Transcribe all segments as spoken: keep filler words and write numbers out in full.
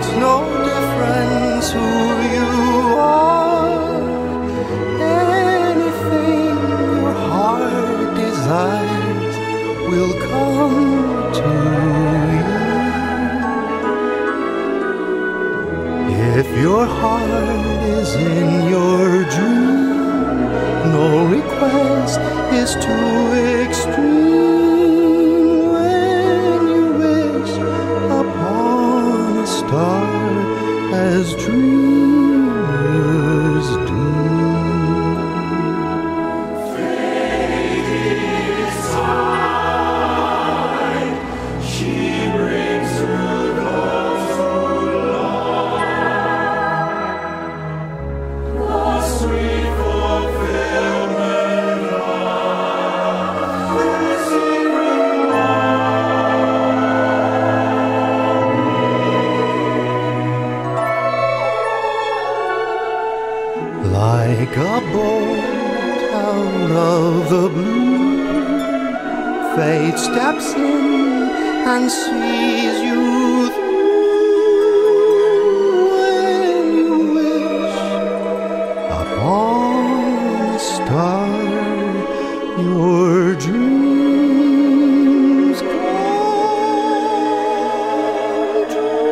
makes no difference who you are. Anything your heart desires will come to you. If your heart is in your dream, no request is too extreme. When you wish upon a star as dreamers do. Fate is kind, she brings through those who love the sweet fulfillment of the secret Like a bolt out of the blue, fate steps in and sees you through. When you wish upon a star, your dreams come true.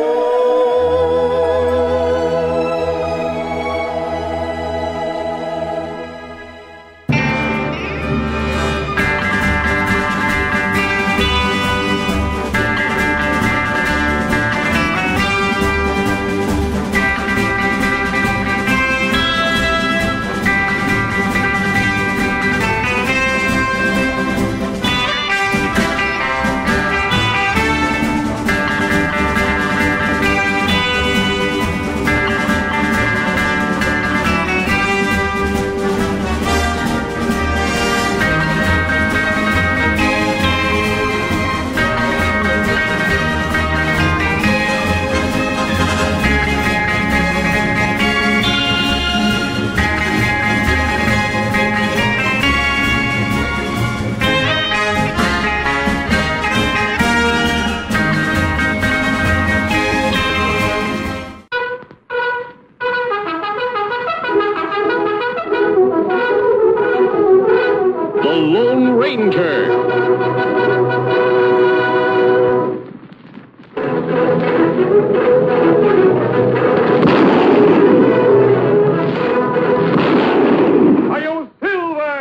The Lone Ranger. Hi-yo, Silver!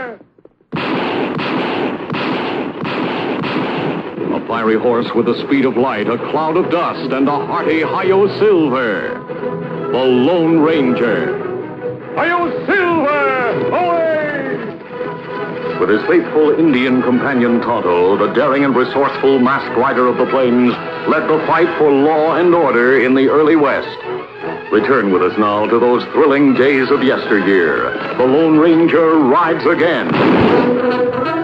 A fiery horse with the speed of light, a cloud of dust, and a hearty Hi-yo Silver. The Lone Ranger. Hi-yo, Silver! Away! With his faithful Indian companion Tonto, the daring and resourceful masked rider of the plains led the fight for law and order in the early West. Return with us now to those thrilling days of yesteryear. The Lone Ranger rides again.